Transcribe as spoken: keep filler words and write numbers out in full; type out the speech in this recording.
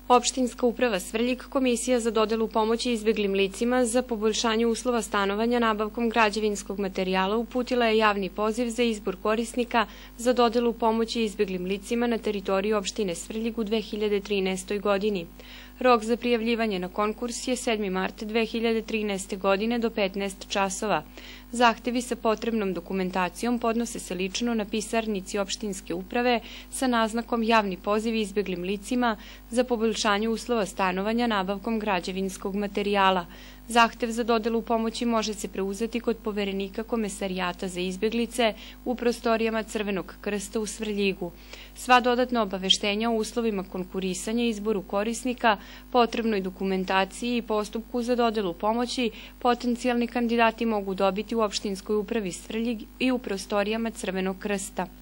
Opštinska uprava Svrljig, Komisija za dodelu pomoći izbeglim licima za poboljšanje uslova stanovanja nabavkom građevinskog materijala uputila je javni poziv za izbor korisnika za dodelu pomoći izbeglim licima na teritoriji opštine Svrljig u dve hiljade trinaestoj godini. Rok za prijavljivanje na konkurs je sedmi mart dve hiljade trinaeste godine do petnaest časova. Zahtevi sa potrebnom dokumentacijom podnose se lično na pisarnici opštinske uprave sa naznakom javni poziv izbeglim licima za poboljšanje uslova stanovanja nabavkom građevinskog materijala. Zahtev za dodelu pomoći može se preuzeti kod poverenika Komesarijata za izbeglice u prostorijama Crvenog krsta u Svrljigu. Sva dodatna obaveštenja o uslovima konkurisanja i izboru korisnika, potrebnoj dokumentaciji i postupku za dodelu pomoći potencijalni kandidati mogu dobiti u opštinskoj upravi Svrljig i u prostorijama Crvenog krsta.